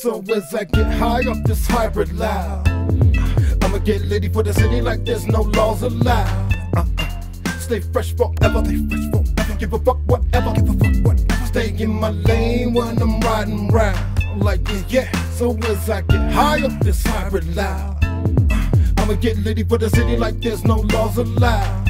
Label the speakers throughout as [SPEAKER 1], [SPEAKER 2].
[SPEAKER 1] So as I get high off this hybrid loud, I'ma get litty for the city like there's no laws allowed. Stay fresh forever, give a fuck whatever, stay in my lane when I'm riding round. Like yeah. So as I get high off this hybrid loud, I'ma get litty for the city like there's no laws allowed.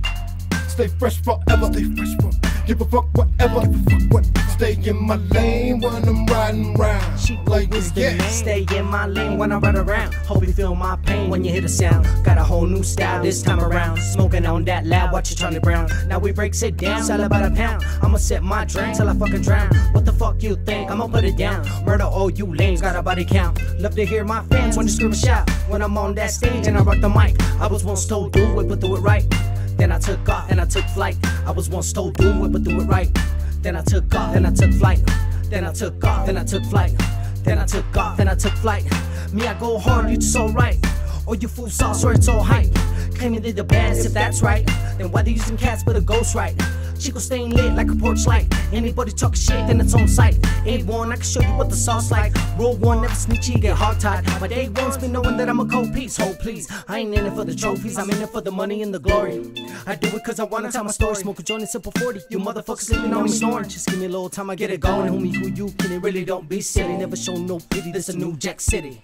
[SPEAKER 1] Stay fresh forever, give a fuck whatever, stay in my lane when I'm riding round. Like yeah.
[SPEAKER 2] Stay in my lane when I ride around. Hope you feel my pain when you hear the sound. Got a whole new style this time around. Smoking on that loud, watch it Charlie Brown. Now we breaks it down, sell about a pound. I'ma set my drink till I fucking drown. What the fuck you think? I'ma put it down. Murder all you lames, got a body count. Love to hear my fans when they scream and shout. When I'm on that stage and I rock the mic, I was once told do it, but do it right. Then I took off and I took flight. I was once told do it, but do it right. Then I took off and I took flight. Then I took off and I took flight. Then I took off and I took flight. Me, I go hard, you just so right. Or you fool sauce or it's all hype. Claiming they're the baddest, if that's right. Then why they using cats but a ghost right? Chico staying lit like a porch light. Anybody talk shit, then it's on sight. A1, I can show you what the sauce like. Roll one, never snitchy, get hog-tied. My day one's been knowing that I'm a cold piece. Hold please, I ain't in it for the trophies, I'm in it for the money and the glory. I do it cause I wanna tell my story. Smoke a joint and simple 40. You motherfuckers sleeping on me snoring. Just give me a little time, I get it going. Homie, who you kidding? Really don't be silly. Never show no pity, this a New Jack City.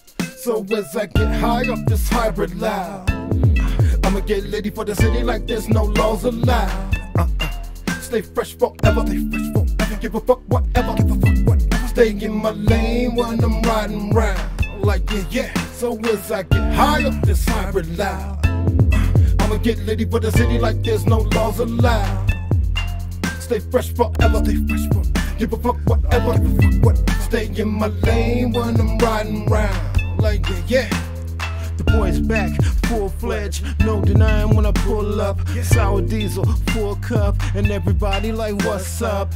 [SPEAKER 1] So as I get high off this hybrid loud, I'ma get litty for the city like there's no laws allowed. Stay fresh forever, give a fuck whatever, stay in my lane when I'm riding round. Like yeah. So as I get high off this hybrid loud, I'ma get litty for the city like there's no laws allowed. Stay fresh forever, give a fuck whatever, stay in my lane when I'm riding round. Like yeah.
[SPEAKER 3] The boy's back, full-fledged, no denying when I pull up. Sour diesel, full cup, and everybody like, what's up?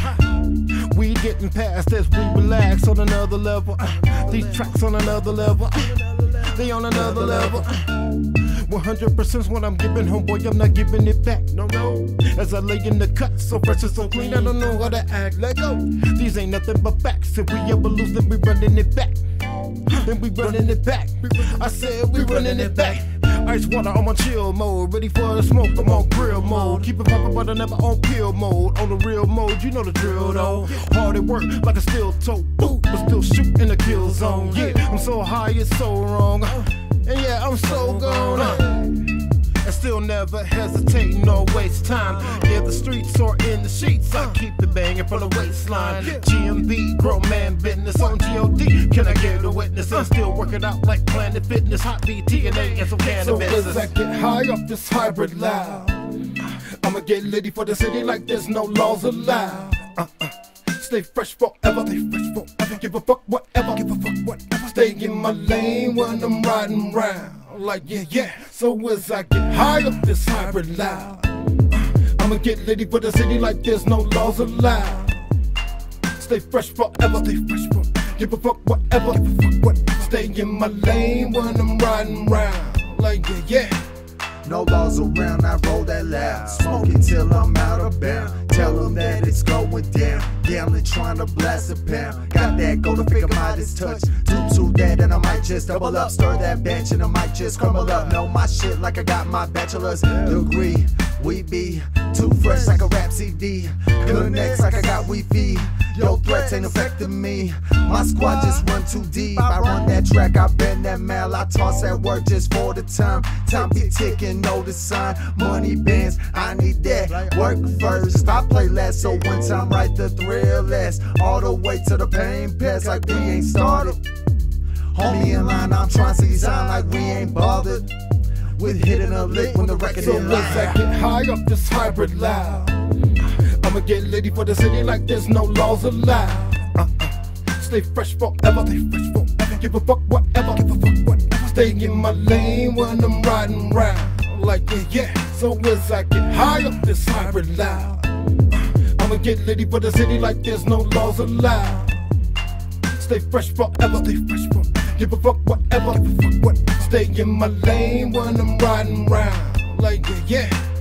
[SPEAKER 3] We getting past as we relax on another level. These tracks on another level, they on another level. 100% when I'm giving, homeboy, I'm not giving it back. No. As I lay in the cut, so fresh and so clean, I don't know how to act. Let go. These ain't nothing but facts. If we ever lose, then we running it back. Then we running it back. I said we running it back. Ice water on my chill mode, ready for the smoke, I'm on grill mode. Keep it poppin', but I never on pill mode. On the real mode, you know the drill though. Hard at work like a steel toe, boot, but still shoot in the kill zone. Yeah, I'm so high, it's so wrong. And yeah, I'm so gone. And still never hesitate, no waste time. Yeah, the streets or in the sheets, I keep it banging from the waistline. GMB, grown man business on G.O.D. Can I get a witness? I'm still working out like Planet Fitness, hot BT and and some cannabis.
[SPEAKER 1] So as I get high off this hybrid loud, I'ma get litty for the city like there's no laws allowed. Stay fresh forever, give a fuck whatever, stay in my lane when I'm riding round. Like yeah. So as I get high off this hybrid loud, I'ma get litty for the city like there's no laws allowed. Stay fresh forever, give a fuck whatever, stay in my lane when I'm riding round. Like yeah.
[SPEAKER 4] No laws around, I roll that loud. Smoking till I'm out of bounds. Tell them that it's going down. Gambling, trying to blast a pound. Got that go to figure Midas touch. Do that and I might just double up. Stir that bench and I might just crumble up. Know my shit like I got my bachelor's degree. We be too fresh like a rap CD. Connects like I got Wi-Fi. Yo, threats ain't affecting me. My squad just run too deep. I run that track, I bend that mail. I toss that work just for the time. Time be ticking, know the sign. Money bands, I need that. Work first, I play less. So one time, right the thrill less. All the way to the pain pass like we ain't started. Homie in line, I'm trying to design like we ain't bothered with hitting a lick when the record
[SPEAKER 1] So
[SPEAKER 4] in
[SPEAKER 1] as I
[SPEAKER 4] line.
[SPEAKER 1] get high off this hybrid loud, I'ma get litty for the city like there's no laws allowed. Stay fresh forever, give a fuck whatever, stay in my lane when I'm riding round. Like yeah. So as I get high off this hybrid loud, I'ma get litty for the city like there's no laws allowed. Stay fresh forever, give a fuck whatever, stay in my lane when I'm riding round. Like yeah.